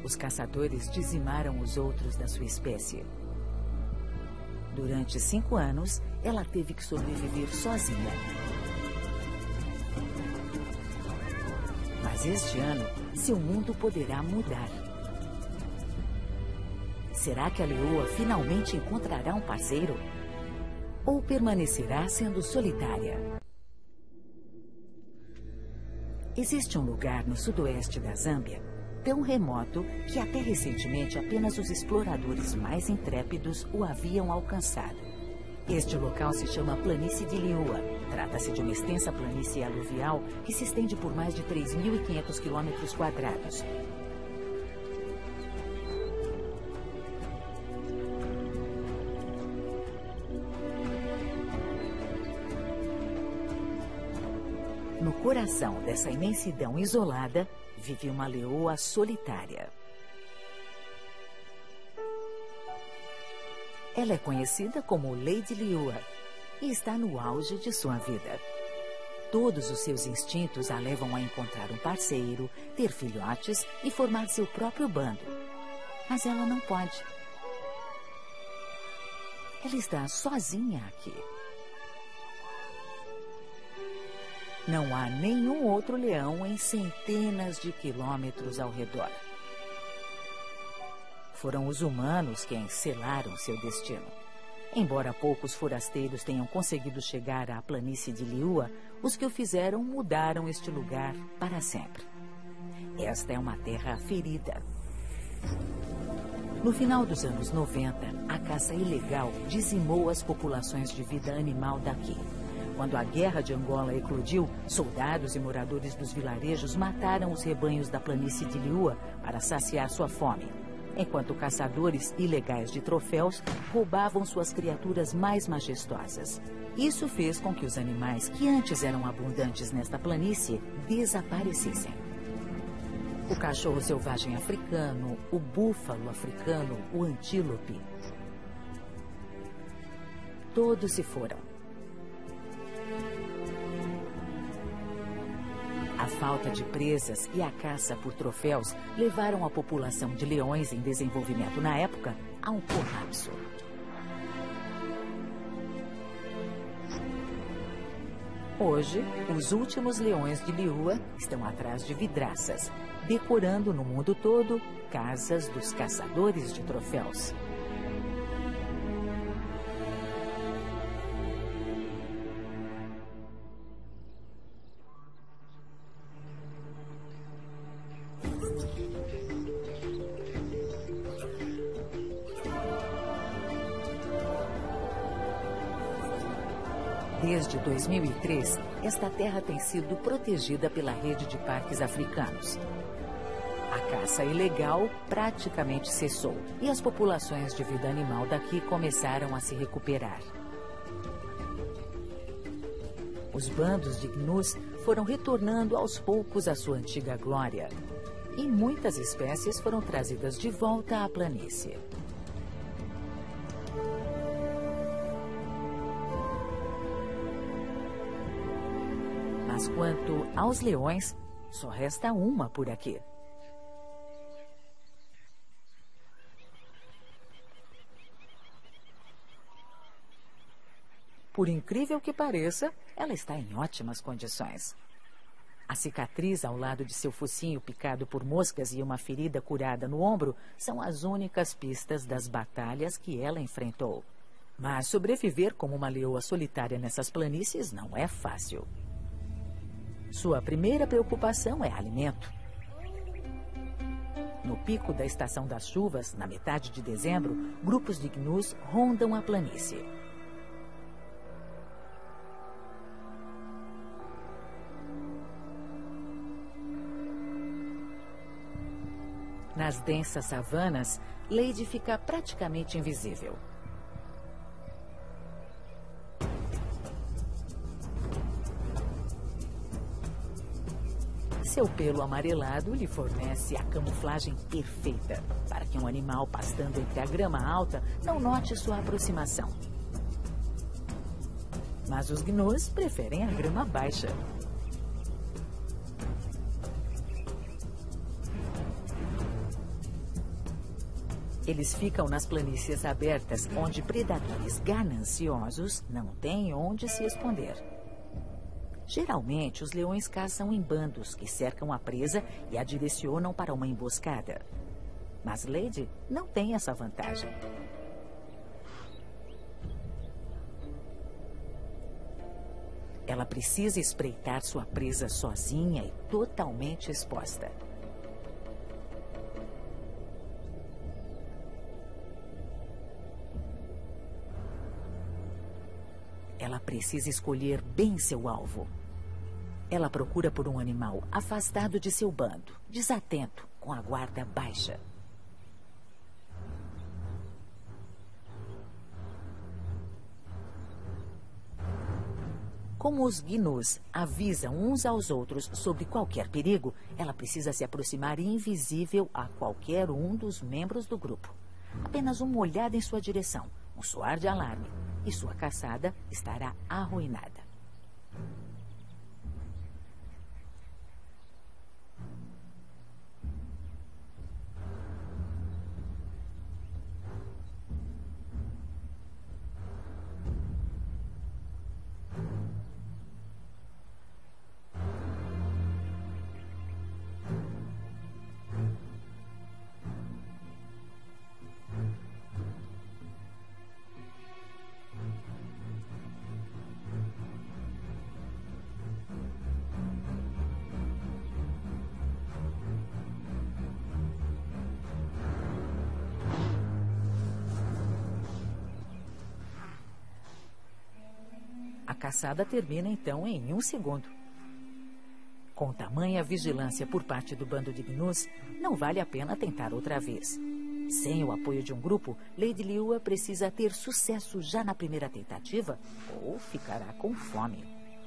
Os caçadores dizimaram os outros da sua espécie. Durante 5 anos, ela teve que sobreviver sozinha. Mas este ano, seu mundo poderá mudar. Será que a leoa finalmente encontrará um parceiro? Ou permanecerá sendo solitária? Existe um lugar no sudoeste da Zâmbia, tão remoto que até recentemente apenas os exploradores mais intrépidos o haviam alcançado. Este local se chama Planície de Liuwa. Trata-se de uma extensa planície aluvial que se estende por mais de 3.500 quilômetros quadrados. No coração dessa imensidão isolada, vive uma leoa solitária. Ela é conhecida como Lady Liuwa e está no auge de sua vida. Todos os seus instintos a levam a encontrar um parceiro, ter filhotes e formar seu próprio bando. Mas ela não pode. Ela está sozinha aqui. Não há nenhum outro leão em centenas de quilômetros ao redor. Foram os humanos quem selaram seu destino. Embora poucos forasteiros tenham conseguido chegar à planície de Liuwa, os que o fizeram mudaram este lugar para sempre. Esta é uma terra ferida. No final dos anos 90, a caça ilegal dizimou as populações de vida animal daqui. Quando a Guerra de Angola eclodiu, soldados e moradores dos vilarejos mataram os rebanhos da planície de Liuwa para saciar sua fome, enquanto caçadores ilegais de troféus roubavam suas criaturas mais majestosas. Isso fez com que os animais que antes eram abundantes nesta planície desaparecessem. O cachorro selvagem africano, o búfalo africano, o antílope. Todos se foram. A falta de presas e a caça por troféus levaram a população de leões em desenvolvimento na época a um colapso. Hoje, os últimos leões de Liuwa estão atrás de vidraças, decorando no mundo todo casas dos caçadores de troféus. Desde 2003, esta terra tem sido protegida pela rede de parques africanos. A caça ilegal praticamente cessou e as populações de vida animal daqui começaram a se recuperar. Os bandos de gnus foram retornando aos poucos à sua antiga glória e muitas espécies foram trazidas de volta à planície. Mas quanto aos leões, só resta uma por aqui. Por incrível que pareça, ela está em ótimas condições. A cicatriz ao lado de seu focinho picado por moscas e uma ferida curada no ombro são as únicas pistas das batalhas que ela enfrentou. Mas sobreviver como uma leoa solitária nessas planícies não é fácil. Sua primeira preocupação é alimento. No pico da estação das chuvas, na metade de dezembro, grupos de gnus rondam a planície. Nas densas savanas, Lady fica praticamente invisível. Seu pelo amarelado lhe fornece a camuflagem perfeita para que um animal pastando entre a grama alta não note sua aproximação. Mas os gnus preferem a grama baixa. Eles ficam nas planícies abertas, onde predadores gananciosos não têm onde se esconder. Geralmente, os leões caçam em bandos que cercam a presa e a direcionam para uma emboscada. Mas Lady não tem essa vantagem. Ela precisa espreitar sua presa sozinha e totalmente exposta. Ela precisa escolher bem seu alvo. Ela procura por um animal afastado de seu bando, desatento, com a guarda baixa. Como os gnus avisam uns aos outros sobre qualquer perigo, ela precisa se aproximar invisível a qualquer um dos membros do grupo. Apenas uma olhada em sua direção, um soar de alarme, e sua caçada estará arruinada. A caçada termina, então, em 1 segundo. Com tamanha vigilância por parte do bando de gnus, não vale a pena tentar outra vez. Sem o apoio de um grupo, Lady Liua precisa ter sucesso já na primeira tentativa ou ficará com fome.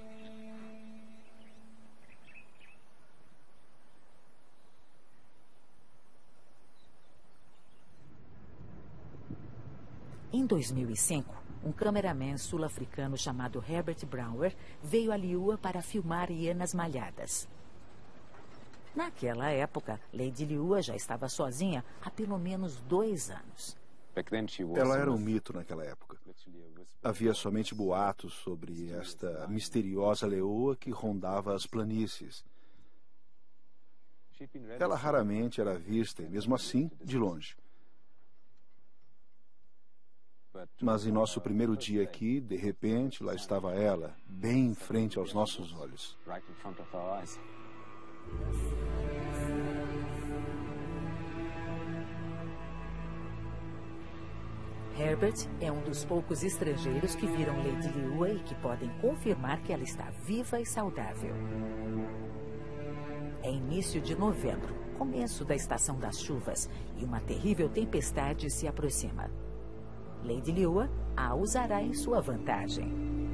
Em 2005, um cameraman sul-africano chamado Herbert Brouwer veio a Liua para filmar hienas malhadas. Naquela época, Lady Liua já estava sozinha há pelo menos 2 anos. Ela era um mito naquela época. Havia somente boatos sobre esta misteriosa leoa que rondava as planícies. Ela raramente era vista, e mesmo assim, de longe. Mas em nosso primeiro dia aqui, de repente, lá estava ela, bem em frente aos nossos olhos. Herbert é um dos poucos estrangeiros que viram Lady Liua e que podem confirmar que ela está viva e saudável. É início de novembro, começo da estação das chuvas, e uma terrível tempestade se aproxima. Lady Liua a usará em sua vantagem.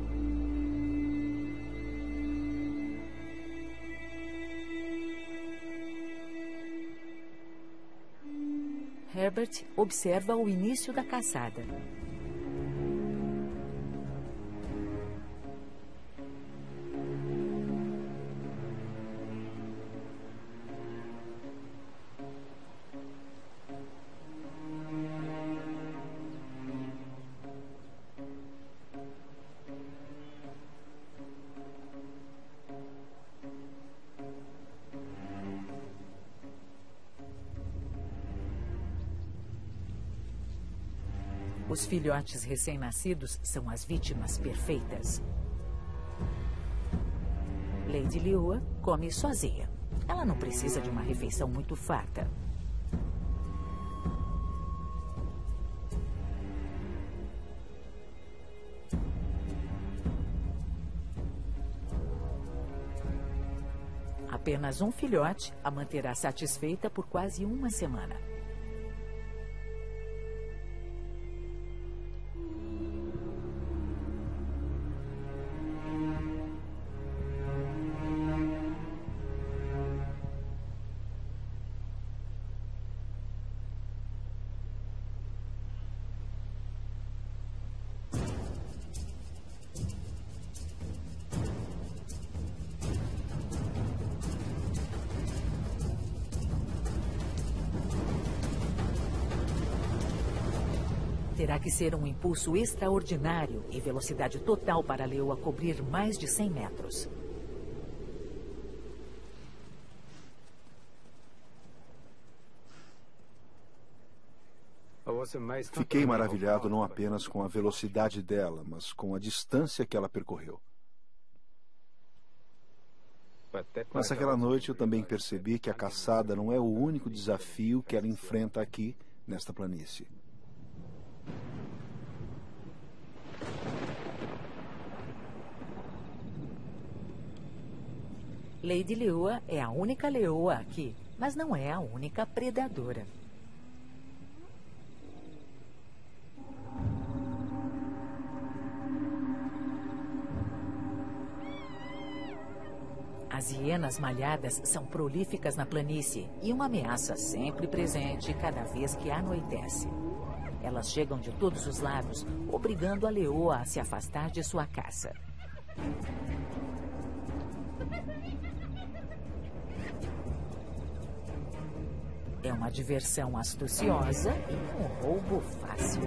Herbert observa o início da caçada. Os filhotes recém-nascidos são as vítimas perfeitas. Lady Liua come sozinha. Ela não precisa de uma refeição muito farta. Apenas um filhote a manterá satisfeita por quase 1 semana. terá que ser um impulso extraordinário e velocidade total para a leoa cobrir mais de 100 metros. Fiquei maravilhado não apenas com a velocidade dela, mas com a distância que ela percorreu. Mas aquela noite eu também percebi que a caçada não é o único desafio que ela enfrenta aqui, nesta planície. Lady Leoa é a única leoa aqui, mas não é a única predadora. As hienas malhadas são prolíficas na planície e uma ameaça sempre presente cada vez que anoitece. Elas chegam de todos os lados, obrigando a leoa a se afastar de sua caça. É uma diversão astuciosa e um roubo fácil.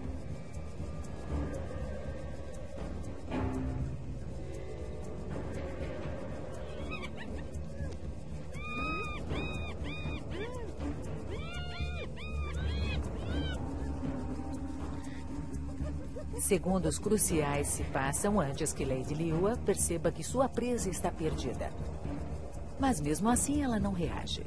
Segundos cruciais se passam antes que Lady Leoa perceba que sua presa está perdida. Mas mesmo assim ela não reage.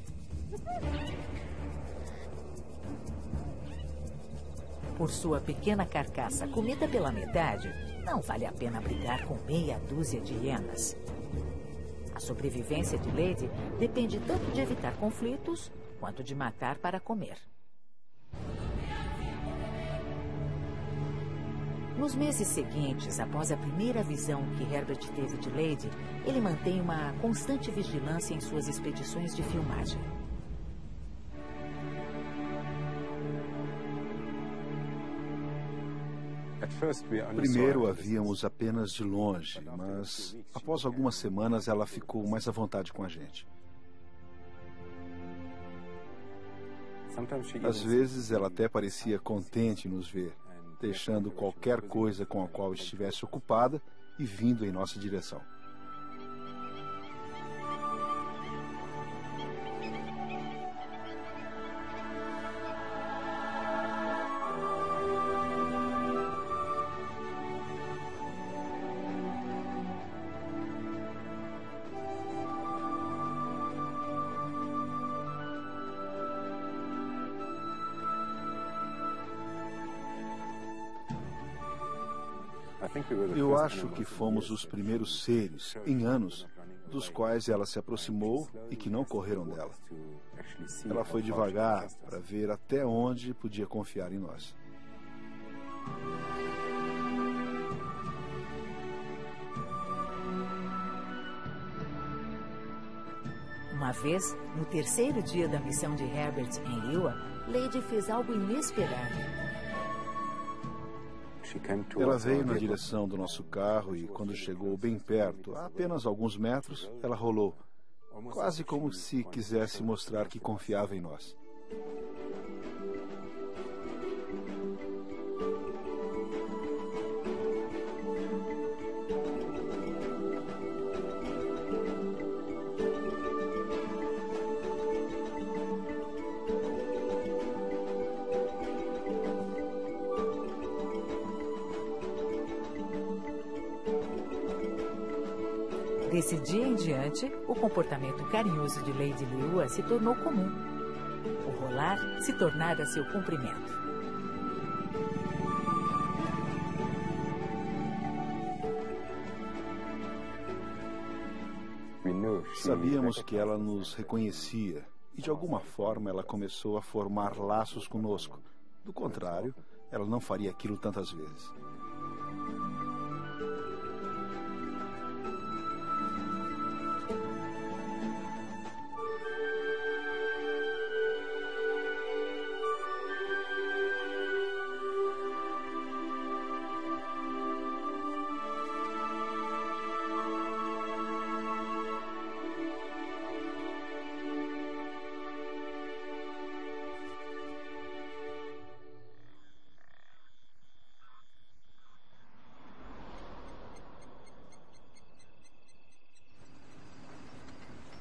Por sua pequena carcaça comida pela metade, não vale a pena brigar com meia dúzia de hienas. A sobrevivência de Lady depende tanto de evitar conflitos quanto de matar para comer. Nos meses seguintes, após a primeira visão que Herbert teve de Lady, ele mantém uma constante vigilância em suas expedições de filmagem. Primeiro a víamos apenas de longe, mas após algumas semanas ela ficou mais à vontade com a gente. Às vezes ela até parecia contente em nos ver, deixando qualquer coisa com a qual estivesse ocupada e vindo em nossa direção. Eu acho que fomos os primeiros seres, em anos, dos quais ela se aproximou e que não correram dela. Ela foi devagar para ver até onde podia confiar em nós. Uma vez, no terceiro dia da missão de Herbert em Leoa, Lady fez algo inesperado. Ela veio na direção do nosso carro e, quando chegou bem perto, a apenas alguns metros, ela rolou, quase como se quisesse mostrar que confiava em nós. Desse dia em diante, o comportamento carinhoso de Lady Leoa se tornou comum. O rolar se tornara seu cumprimento. Sabíamos que ela nos reconhecia e, de alguma forma, ela começou a formar laços conosco. Do contrário, ela não faria aquilo tantas vezes.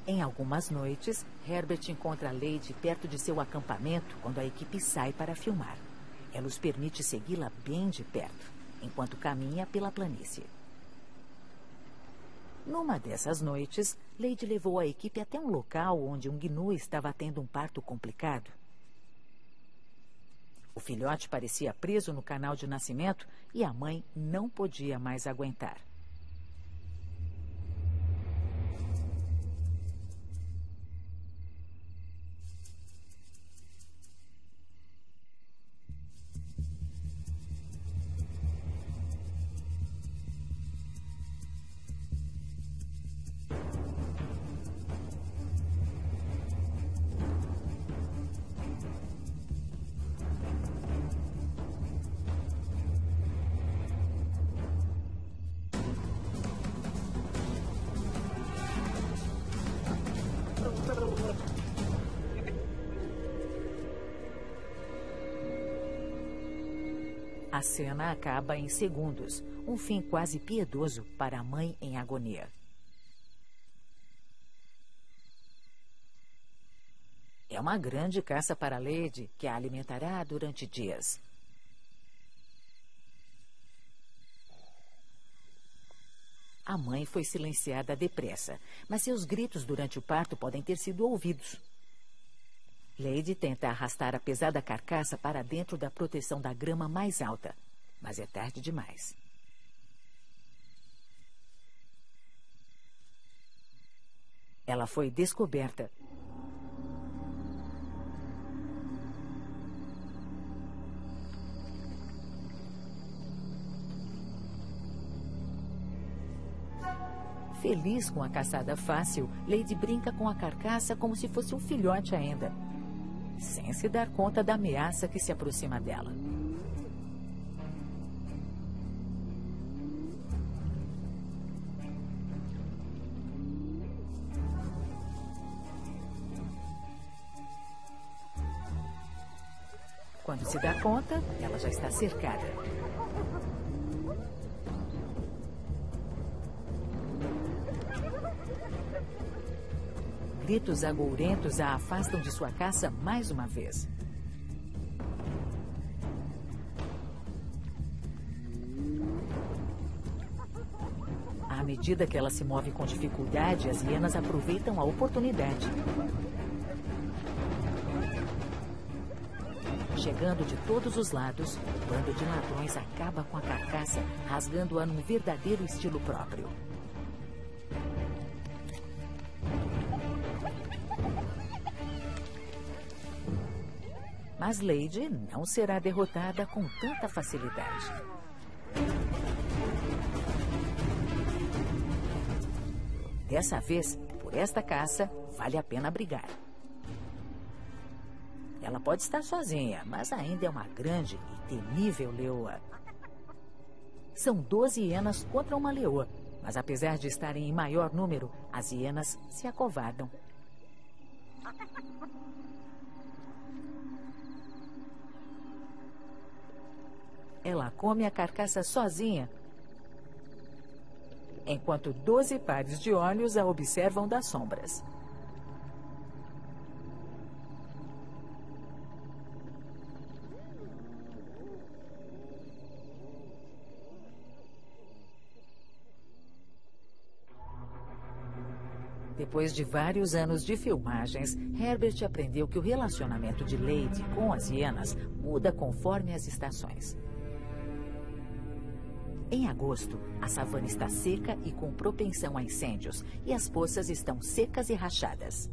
Em algumas noites, Herbert encontra Lady perto de seu acampamento quando a equipe sai para filmar. Ela os permite segui-la bem de perto, enquanto caminha pela planície. Numa dessas noites, Lady levou a equipe até um local onde um gnu estava tendo um parto complicado. O filhote parecia preso no canal de nascimento e a mãe não podia mais aguentar. A cena acaba em segundos, um fim quase piedoso para a mãe em agonia. É uma grande caça para Lady, que a alimentará durante dias. A mãe foi silenciada depressa, mas seus gritos durante o parto podem ter sido ouvidos. Lady tenta arrastar a pesada carcaça para dentro da proteção da grama mais alta, mas é tarde demais. Ela foi descoberta. Feliz com a caçada fácil, Lady brinca com a carcaça como se fosse um filhote ainda, sem se dar conta da ameaça que se aproxima dela. Quando se dá conta, ela já está cercada. Gritos agourentos a afastam de sua caça mais uma vez. À medida que ela se move com dificuldade, as hienas aproveitam a oportunidade. Chegando de todos os lados, o bando de ladrões acaba com a carcaça, rasgando-a num verdadeiro estilo próprio. Mas Lady não será derrotada com tanta facilidade. Dessa vez, por esta caça, vale a pena brigar. Ela pode estar sozinha, mas ainda é uma grande e temível leoa. São 12 hienas contra uma leoa, mas apesar de estarem em maior número, as hienas se acovardam. Ela come a carcaça sozinha, enquanto 12 pares de olhos a observam das sombras. Depois de vários anos de filmagens, Herbert aprendeu que o relacionamento de Lady com as hienas muda conforme as estações. Em agosto, a savana está seca e com propensão a incêndios, e as poças estão secas e rachadas.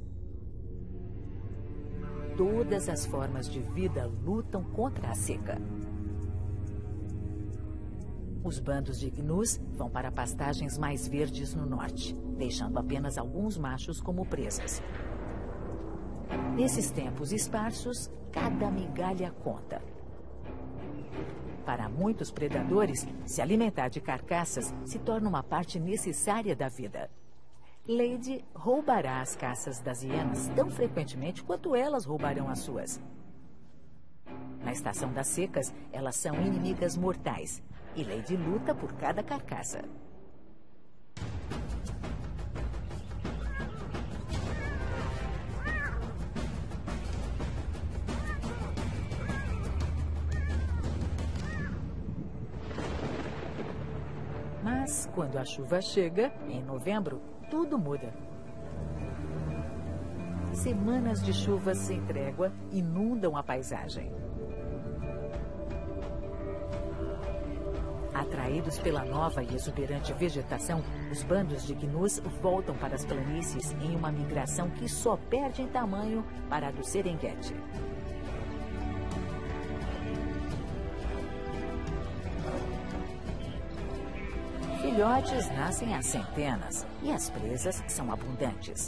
Todas as formas de vida lutam contra a seca. Os bandos de gnus vão para pastagens mais verdes no norte, deixando apenas alguns machos como presas. Nesses tempos esparsos, cada migalha conta. Para muitos predadores, se alimentar de carcaças se torna uma parte necessária da vida. Lady roubará as caças das hienas tão frequentemente quanto elas roubarão as suas. Na estação das secas, elas são inimigas mortais, e Lady luta por cada carcaça. Mas, quando a chuva chega, em novembro, tudo muda. Semanas de chuvas sem trégua inundam a paisagem. Atraídos pela nova e exuberante vegetação, os bandos de gnus voltam para as planícies em uma migração que só perde em tamanho para a do Serengeti. Filhotes nascem a centenas e as presas são abundantes.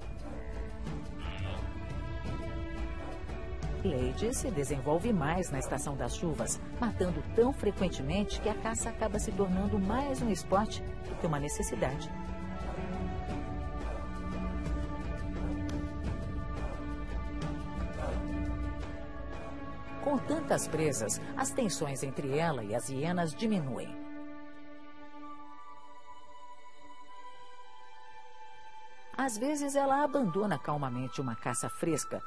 Lady se desenvolve mais na estação das chuvas, matando tão frequentemente que a caça acaba se tornando mais um esporte do que uma necessidade. Com tantas presas, as tensões entre ela e as hienas diminuem. Às vezes ela abandona calmamente uma caça fresca,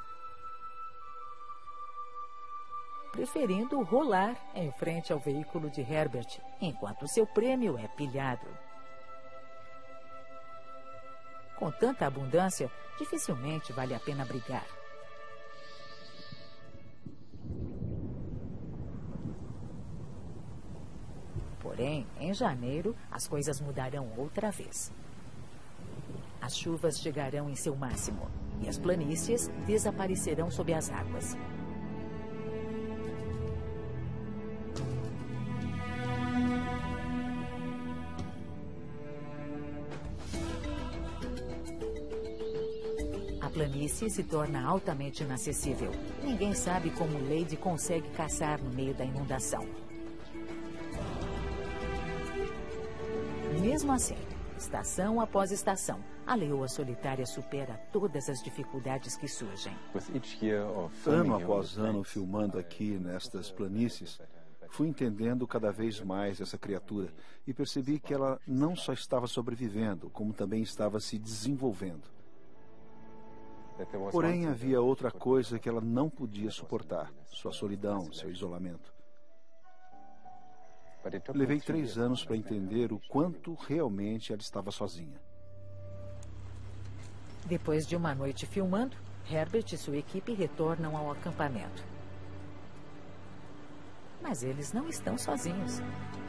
preferindo rolar em frente ao veículo de Herbert, enquanto seu prêmio é pilhado. Com tanta abundância, dificilmente vale a pena brigar. Porém, em janeiro, as coisas mudarão outra vez. As chuvas chegarão em seu máximo e as planícies desaparecerão sob as águas. A planície se torna altamente inacessível. Ninguém sabe como Lady consegue caçar no meio da inundação. Mesmo assim, estação após estação, a leoa solitária supera todas as dificuldades que surgem. Ano após ano filmando aqui nestas planícies, fui entendendo cada vez mais essa criatura e percebi que ela não só estava sobrevivendo, como também estava se desenvolvendo. Porém, havia outra coisa que ela não podia suportar: sua solidão, seu isolamento. Levei 3 anos para entender o quanto realmente ela estava sozinha. Depois de uma noite filmando, Herbert e sua equipe retornam ao acampamento. Mas eles não estão sozinhos.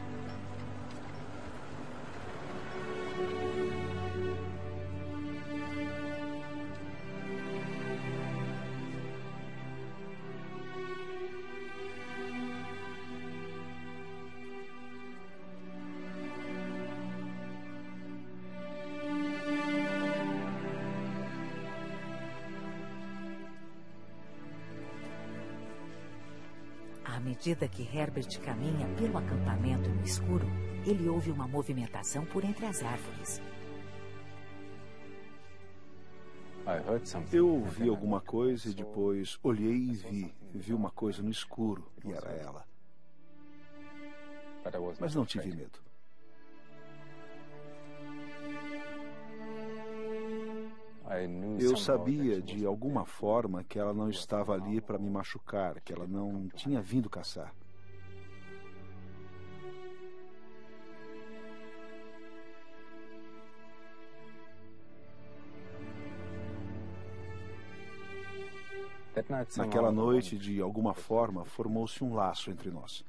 À medida que Herbert caminha pelo acampamento no escuro, ele ouve uma movimentação por entre as árvores. Eu ouvi alguma coisa e depois olhei e vi uma coisa no escuro, e era ela. Mas não tive medo. Eu sabia, de alguma forma, que ela não estava ali para me machucar, que ela não tinha vindo caçar. Naquela noite, de alguma forma, formou-se um laço entre nós.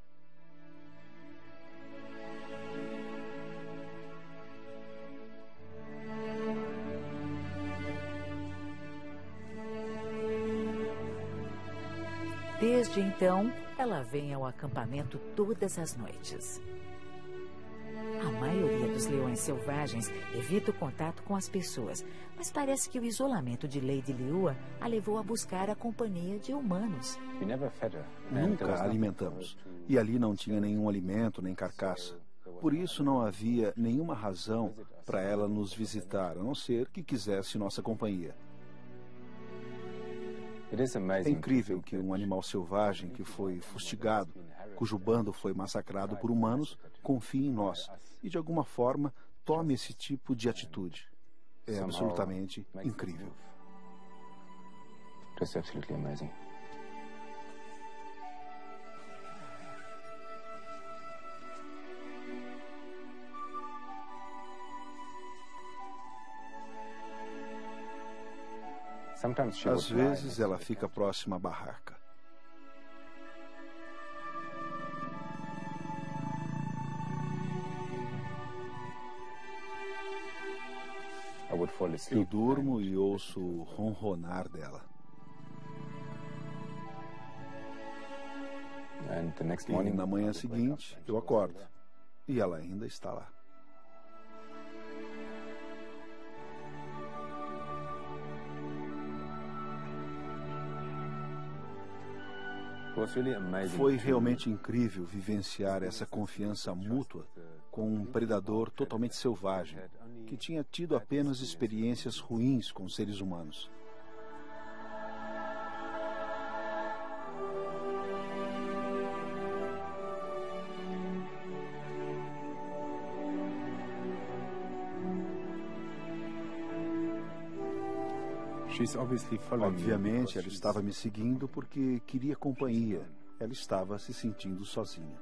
Desde então, ela vem ao acampamento todas as noites. A maioria dos leões selvagens evita o contato com as pessoas, mas parece que o isolamento de Lady Liua a levou a buscar a companhia de humanos. Nunca a alimentamos, e ali não tinha nenhum alimento nem carcaça. Por isso não havia nenhuma razão para ela nos visitar, a não ser que quisesse nossa companhia. É incrível que um animal selvagem que foi fustigado, cujo bando foi massacrado por humanos, confie em nós e, de alguma forma, tome esse tipo de atitude. É absolutamente incrível. Às vezes ela fica próxima à barraca. Eu durmo e ouço o ronronar dela. E na manhã seguinte, eu acordo. E ela ainda está lá. Foi realmente incrível vivenciar essa confiança mútua com um predador totalmente selvagem, que tinha tido apenas experiências ruins com seres humanos. Obviamente, ela estava me seguindo porque queria companhia. Ela estava se sentindo sozinha.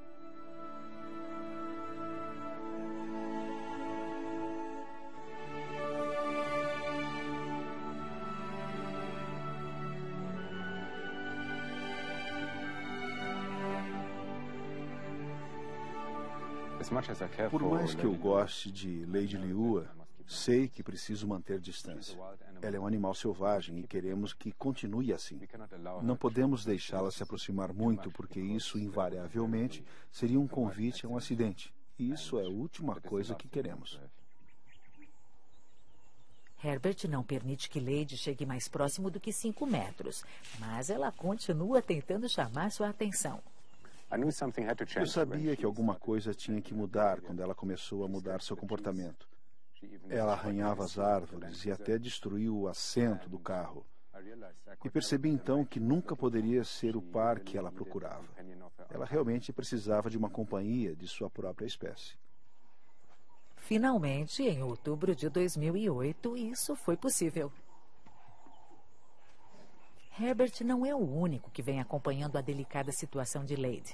Por mais que eu goste de Lady Liua, sei que preciso manter distância. Ela é um animal selvagem e queremos que continue assim. Não podemos deixá-la se aproximar muito, porque isso, invariavelmente, seria um convite a um acidente. E isso é a última coisa que queremos. Herbert não permite que Lady chegue mais próximo do que 5 metros, mas ela continua tentando chamar sua atenção. Eu sabia que alguma coisa tinha que mudar quando ela começou a mudar seu comportamento. Ela arranhava as árvores e até destruiu o assento do carro. E percebi então que nunca poderia ser o par que ela procurava. Ela realmente precisava de uma companhia de sua própria espécie. Finalmente, em outubro de 2008, isso foi possível. Herbert não é o único que vem acompanhando a delicada situação de Lady.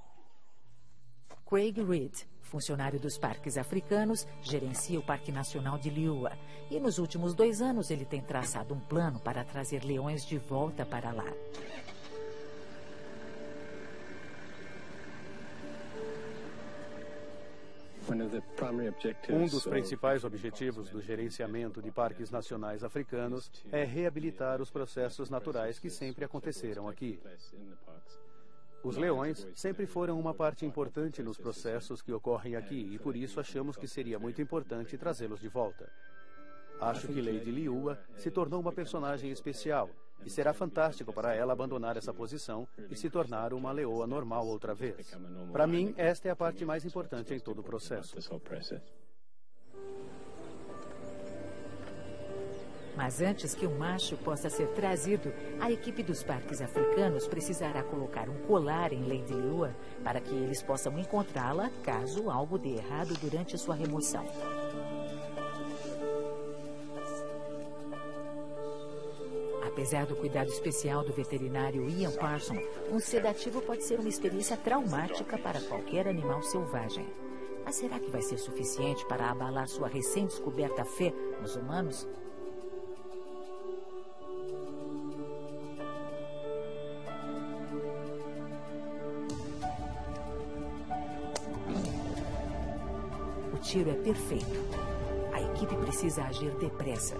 Craig Reed, funcionário dos parques africanos, gerencia o Parque Nacional de Liua. E nos últimos 2 anos ele tem traçado um plano para trazer leões de volta para lá. Um dos principais objetivos do gerenciamento de parques nacionais africanos é reabilitar os processos naturais que sempre aconteceram aqui. Os leões sempre foram uma parte importante nos processos que ocorrem aqui e por isso achamos que seria muito importante trazê-los de volta. Acho que Lady Liua se tornou uma personagem especial e será fantástico para ela abandonar essa posição e se tornar uma leoa normal outra vez. Para mim, esta é a parte mais importante em todo o processo. Mas antes que um macho possa ser trazido, a equipe dos parques africanos precisará colocar um colar em Lady Liua para que eles possam encontrá-la caso algo dê errado durante sua remoção. Apesar do cuidado especial do veterinário Ian Parson, um sedativo pode ser uma experiência traumática para qualquer animal selvagem. Mas será que vai ser suficiente para abalar sua recém-descoberta fé nos humanos? O tiro é perfeito. A equipe precisa agir depressa.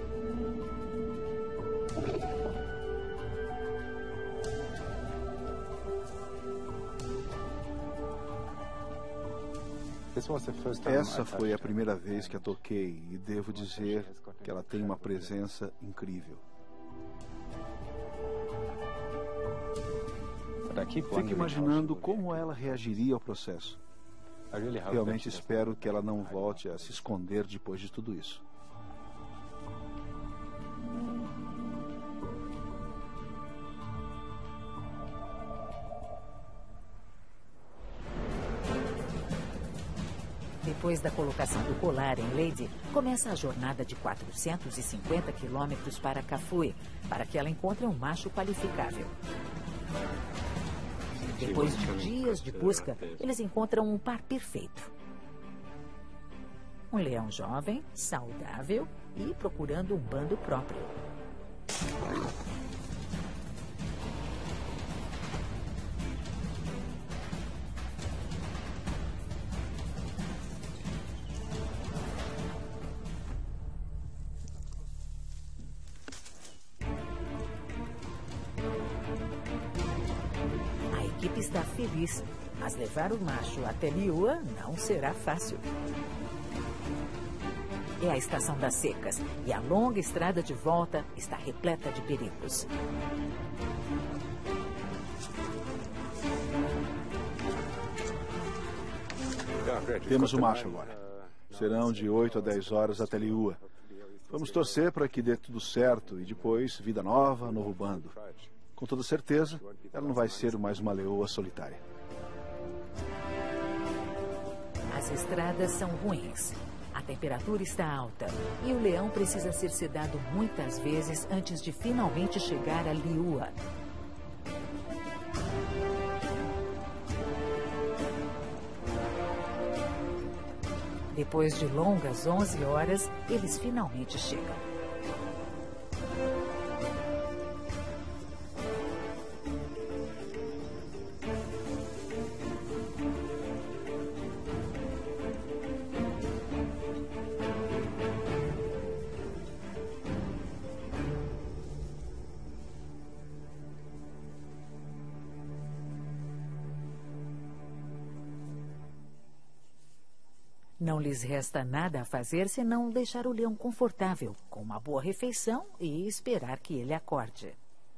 Essa foi a primeira vez que a toquei e devo dizer que ela tem uma presença incrível. Fico imaginando como ela reagiria ao processo. Realmente espero que ela não volte a se esconder depois de tudo isso. Depois da colocação do colar em Lady, começa a jornada de 450 quilômetros para Kafue, para que ela encontre um macho qualificável. Depois de dias de busca, eles encontram um par perfeito. Um leão jovem, saudável e procurando um bando próprio. A equipe está feliz, mas levar o macho até Liua não será fácil. É a estação das secas e a longa estrada de volta está repleta de perigos. Temos o macho agora. Serão de 8 a 10 horas até Liua. Vamos torcer para que dê tudo certo e depois vida nova, novo bando. Com toda certeza, ela não vai ser mais uma leoa solitária. As estradas são ruins. A temperatura está alta e o leão precisa ser sedado muitas vezes antes de finalmente chegar a Liua. Depois de longas 11 horas, eles finalmente chegam. Não lhes resta nada a fazer senão deixar o leão confortável, com uma boa refeição e esperar que ele acorde.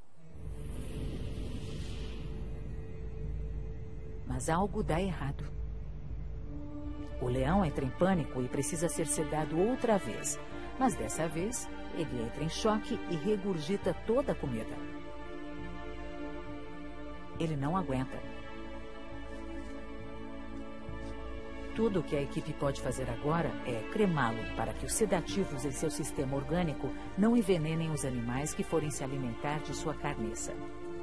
Mas algo dá errado. O leão entra em pânico e precisa ser sedado outra vez. Mas dessa vez, ele entra em choque e regurgita toda a comida. Ele não aguenta. Tudo o que a equipe pode fazer agora é cremá-lo para que os sedativos em seu sistema orgânico não envenenem os animais que forem se alimentar de sua carniça.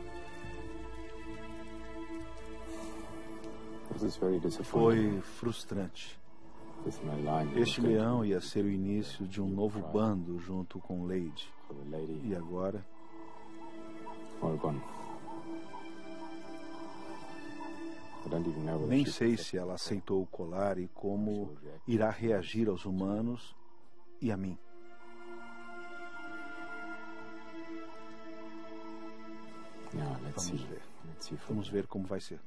Foi frustrante. Este leão ia ser o início de um novo bando junto com Lady. E agora? Nem sei se ela aceitou o colar e como irá reagir aos humanos e a mim. Vamos ver. Vamos ver como vai ser.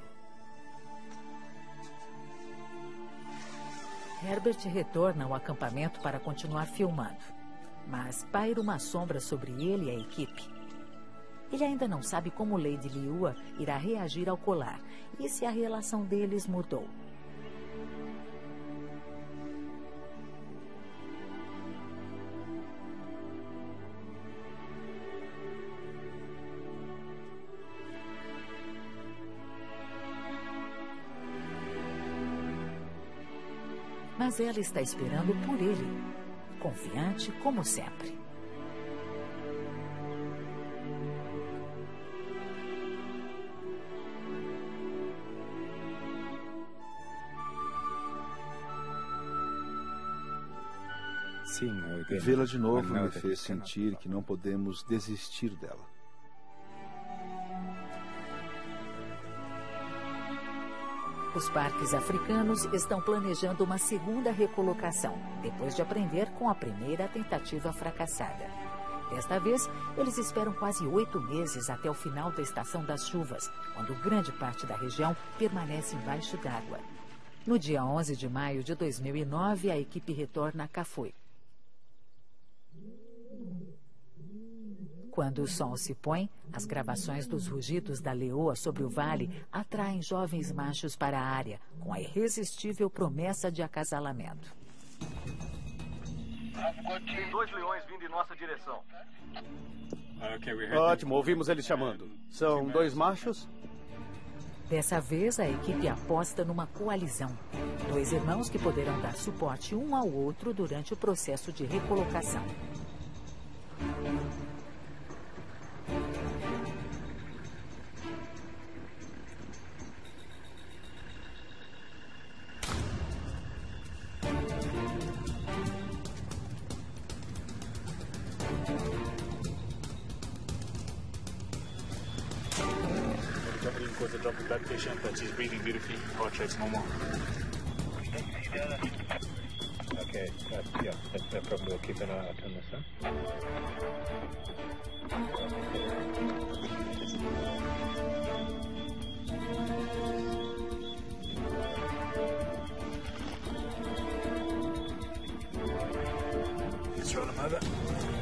Herbert retorna ao acampamento para continuar filmando. Mas paira uma sombra sobre ele e a equipe. Ele ainda não sabe como Lady Liua irá reagir ao colar e se a relação deles mudou. Mas ela está esperando por ele, confiante como sempre. Vê-la de novo me fez sentir que não podemos desistir dela. Os parques africanos estão planejando uma segunda recolocação, depois de aprender com a primeira tentativa fracassada. Desta vez, eles esperam quase 8 meses até o final da estação das chuvas, quando grande parte da região permanece embaixo d'água. No dia 11 de maio de 2009, a equipe retorna a Kafue. Quando o sol se põe, as gravações dos rugidos da leoa sobre o vale atraem jovens machos para a área, com a irresistível promessa de acasalamento. Tem 2 leões vindo em nossa direção. Ótimo, ouvimos eles chamando. São 2 machos? Dessa vez, a equipe aposta numa coalizão. 2 irmãos que poderão dar suporte um ao outro durante o processo de recolocação. somebody reports a drop in blood pressure, but she's breathing beautifully. Heart rate's normal. Okay, yeah, that's no problem. We'll keep an eye out on this, huh? Let's roll them over.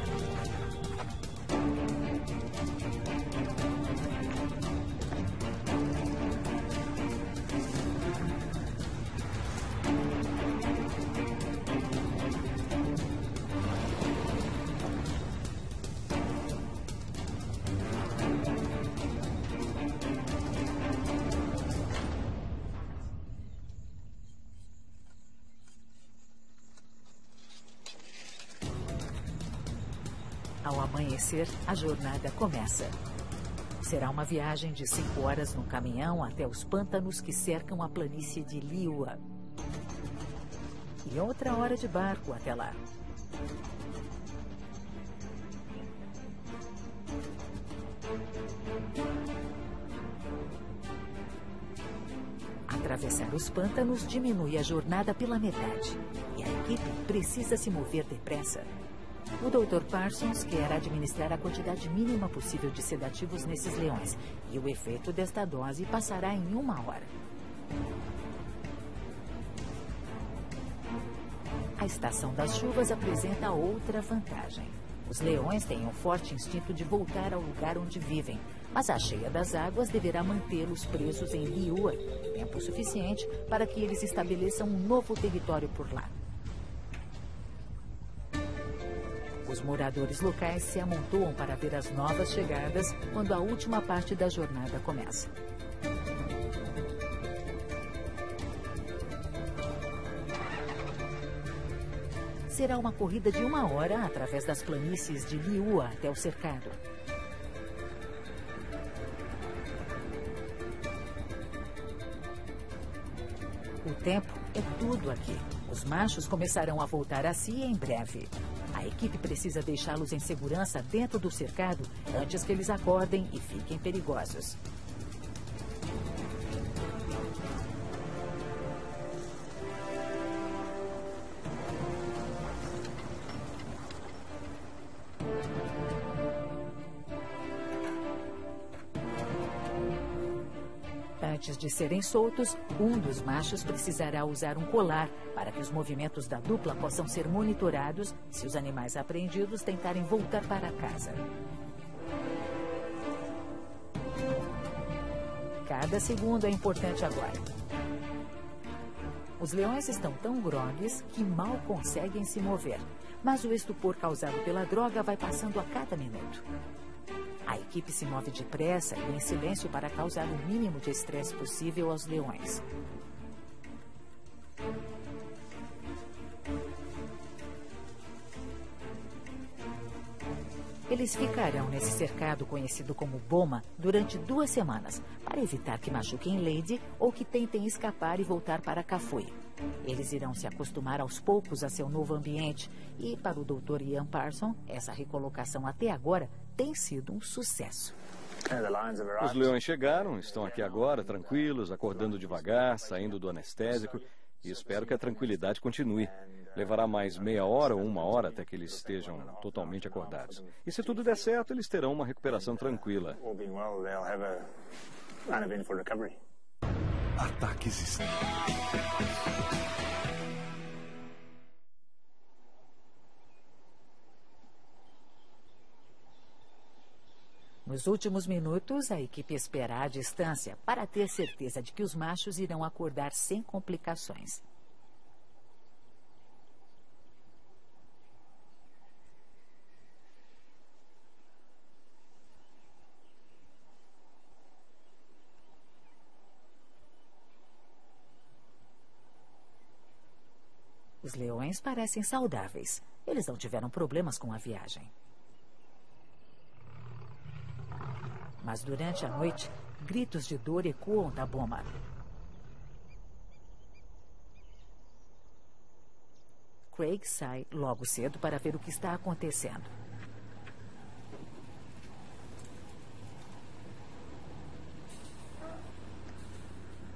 Ao amanhecer, a jornada começa. Será uma viagem de 5 horas no caminhão até os pântanos que cercam a planície de Liuwa. E outra hora de barco até lá. Atravessar os pântanos diminui a jornada pela metade. E a equipe precisa se mover depressa. O Dr. Parsons quer administrar a quantidade mínima possível de sedativos nesses leões. E o efeito desta dose passará em 1 hora. A estação das chuvas apresenta outra vantagem. Os leões têm um forte instinto de voltar ao lugar onde vivem, mas a cheia das águas deverá mantê-los presos em Liuwa, tempo suficiente para que eles estabeleçam um novo território por lá. Os moradores locais se amontoam para ver as novas chegadas quando a última parte da jornada começa. Será uma corrida de 1 hora através das planícies de Liuwa até o cercado. O tempo é tudo aqui. Os machos começarão a voltar a si em breve. A equipe precisa deixá-los em segurança dentro do cercado antes que eles acordem e fiquem perigosos. Antes de serem soltos, um dos machos precisará usar um colar para que os movimentos da dupla possam ser monitorados se os animais apreendidos tentarem voltar para casa. Cada segundo é importante agora. Os leões estão tão grogues que mal conseguem se mover, mas o estupor causado pela droga vai passando a cada minuto. A equipe se move depressa e em silêncio para causar o mínimo de estresse possível aos leões. Eles ficarão nesse cercado conhecido como Boma durante 2 semanas, para evitar que machuquem Lady ou que tentem escapar e voltar para Kafue. Eles irão se acostumar aos poucos a seu novo ambiente e, para o Dr. Ian Parsons, essa recolocação até agora tem sido um sucesso. Os leões chegaram, estão aqui agora, tranquilos, acordando devagar, saindo do anestésico, e espero que a tranquilidade continue. Levará mais meia hora ou 1 hora até que eles estejam totalmente acordados. E se tudo der certo, eles terão uma recuperação tranquila. Ataques externos. Nos últimos minutos, a equipe espera à distância para ter certeza de que os machos irão acordar sem complicações. Os leões parecem saudáveis. Eles não tiveram problemas com a viagem. Mas durante a noite, gritos de dor ecoam da Boma. Craig sai logo cedo para ver o que está acontecendo.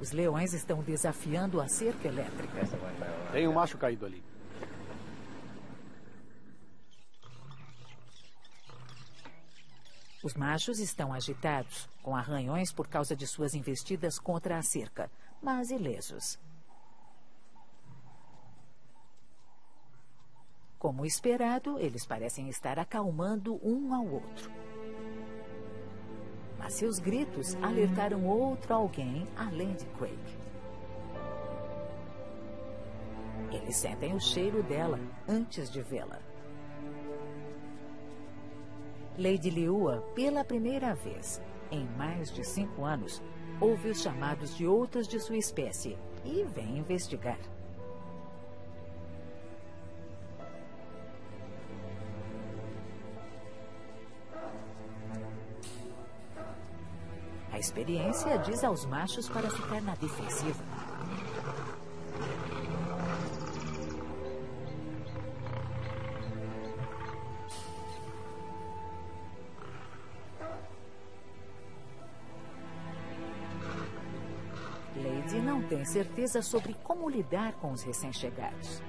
Os leões estão desafiando a cerca elétrica. Tem um macho caído ali. Os machos estão agitados, com arranhões por causa de suas investidas contra a cerca, mas ilesos. Como esperado, eles parecem estar acalmando um ao outro. Mas seus gritos alertaram outro alguém além de Craig. Eles sentem o cheiro dela antes de vê-la. Lady Liua, pela primeira vez em mais de 5 anos, ouve os chamados de outras de sua espécie e vem investigar. A experiência diz aos machos para ficar na defensiva. Lady não tem certeza sobre como lidar com os recém-chegados.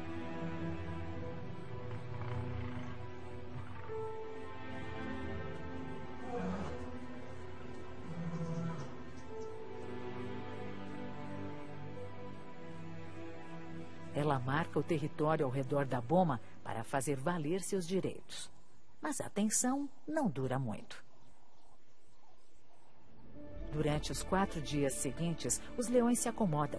Ela marca o território ao redor da boma para fazer valer seus direitos. Mas a tensão não dura muito. Durante os 4 dias seguintes, os leões se acomodam.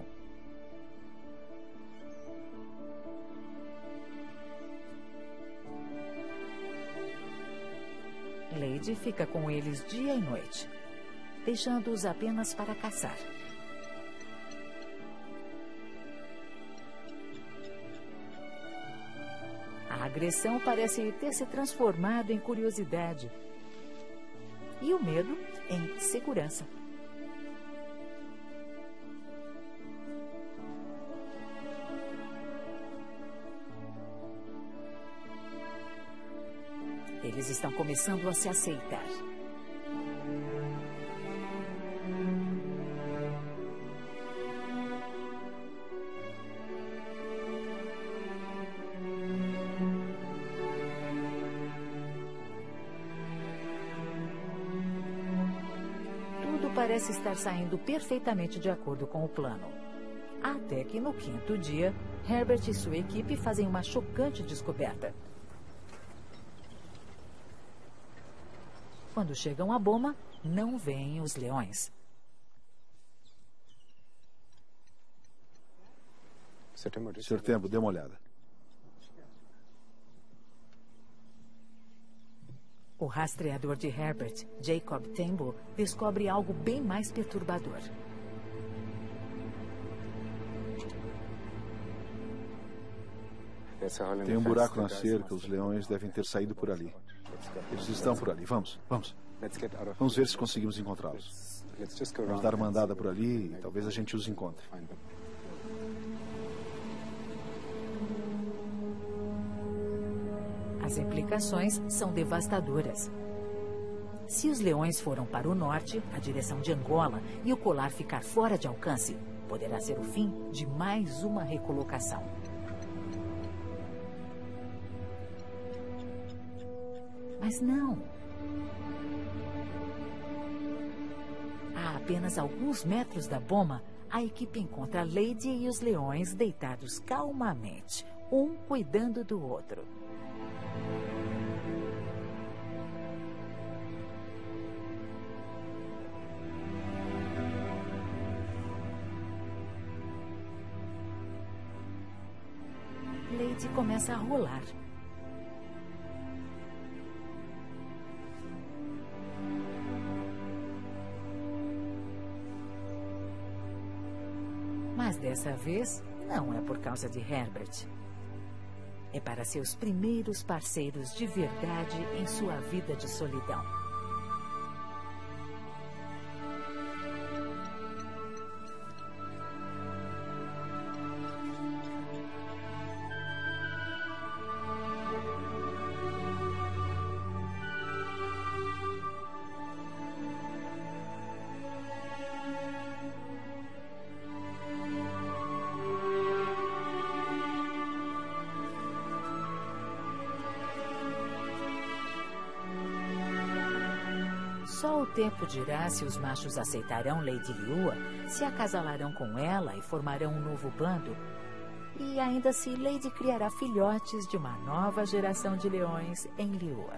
Lady fica com eles dia e noite, deixando-os apenas para caçar. A agressão parece ter se transformado em curiosidade e o medo em segurança. Eles estão começando a se aceitar. Parece estar saindo perfeitamente de acordo com o plano. Até que no 5º dia, Herbert e sua equipe fazem uma chocante descoberta. Quando chegam à boma, não veem os leões. Sr. Tembo, dê uma olhada. O rastreador de Herbert, Jacob Tembo, descobre algo bem mais perturbador. Tem um buraco na cerca, os leões devem ter saído por ali. Eles estão por ali, vamos. Vamos ver se conseguimos encontrá-los. Vamos dar uma andada por ali e talvez a gente os encontre. As implicações são devastadoras. Se os leões foram para o norte, a direção de Angola, e o colar ficar fora de alcance, poderá ser o fim de mais uma recolocação. Mas não. A apenas alguns metros da boma, a equipe encontra a Lady e os leões deitados calmamente, um cuidando do outro. Lady começa a rolar. Mas dessa vez, não é por causa de Herbert. É para seus primeiros parceiros de verdade em sua vida de solidão. Só o tempo dirá se os machos aceitarão Lady Liua, se acasalarão com ela e formarão um novo bando. E ainda se Lady criará filhotes de uma nova geração de leões em Liua.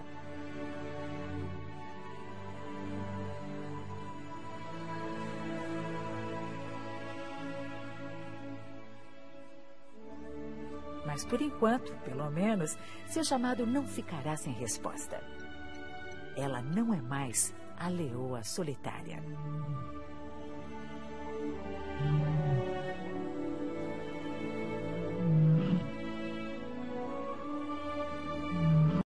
Mas, por enquanto, pelo menos, seu chamado não ficará sem resposta. Ela não é mais a leoa solitária.